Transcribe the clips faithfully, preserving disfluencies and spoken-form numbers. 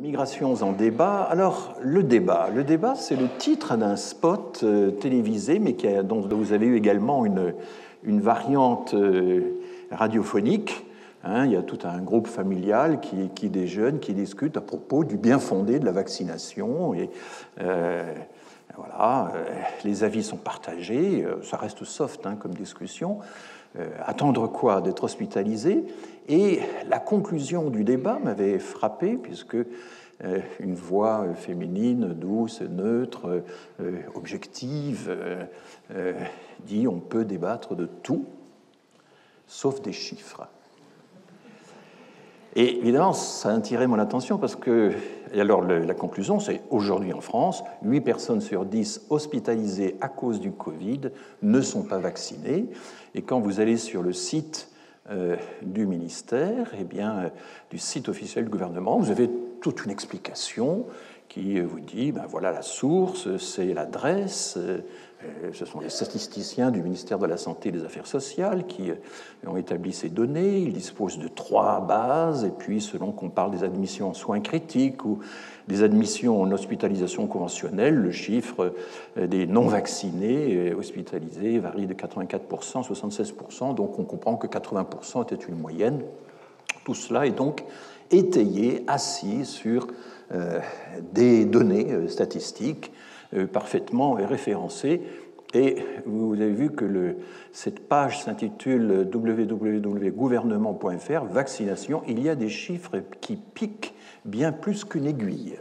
Migrations en débat. Alors, le débat. Le débat, c'est le titre d'un spot euh, télévisé, mais qui a, dont vous avez eu également une, une variante euh, radiophonique. Hein, il y a tout un groupe familial qui, qui déjeune, qui discute à propos du bien fondé de la vaccination. Et euh, voilà, euh, les avis sont partagés. Euh, ça reste soft hein, comme discussion. Euh, attendre quoi? D'être hospitalisé. Et la conclusion du débat m'avait frappé, puisque euh, une voix féminine, douce, neutre, euh, objective, euh, euh, dit on peut débattre de tout, sauf des chiffres. Et évidemment, ça a attiré mon attention parce que, et alors le, la conclusion, c'est aujourd'hui en France, huit personnes sur dix hospitalisées à cause du Covid ne sont pas vaccinées. Et quand vous allez sur le site euh, du ministère, eh bien, euh, du site officiel du gouvernement, vous avez toute une explication qui vous dit, ben voilà la source, c'est l'adresse, euh, ce sont les statisticiens du ministère de la Santé et des Affaires sociales qui ont établi ces données. Ils disposent de trois bases, et puis selon qu'on parle des admissions en soins critiques ou des admissions en hospitalisation conventionnelle, le chiffre des non-vaccinés hospitalisés varie de quatre-vingt-quatre pour cent à soixante-seize pour cent, donc on comprend que quatre-vingts pour cent était une moyenne. Tout cela est donc étayé, assis sur euh, des données statistiques euh, parfaitement référencées. Et vous avez vu que le, cette page s'intitule w w w point gouvernement point f r, vaccination. Il y a des chiffres qui piquent bien plus qu'une aiguille.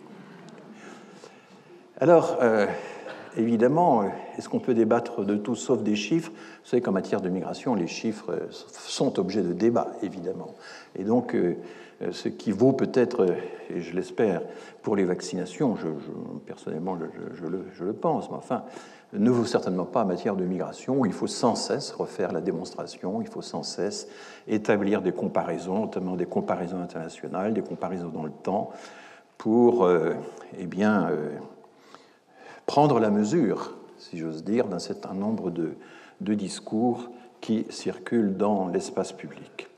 Alors, euh, évidemment, est-ce qu'on peut débattre de tout sauf des chiffres? Vous savez qu'en matière de migration, les chiffres sont objets de débat, évidemment. Et donc, euh, ce qui vaut peut-être, et je l'espère, pour les vaccinations, je, je, personnellement, je, je, le, je le pense, mais enfin, ne vaut certainement pas en matière de migration, où il faut sans cesse refaire la démonstration, il faut sans cesse établir des comparaisons, notamment des comparaisons internationales, des comparaisons dans le temps, pour euh, eh bien, euh, prendre la mesure, si j'ose dire, d'un certain nombre de, de discours qui circulent dans l'espace public.